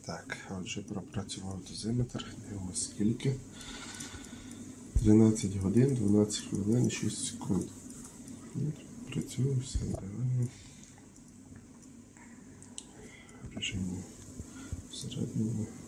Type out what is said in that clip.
Так, отже, пропрацював дозиметр, дивимося скільки. 13 годин, 12 хвилин і 6 секунд. Працює, все ідеально. В режимі всередині.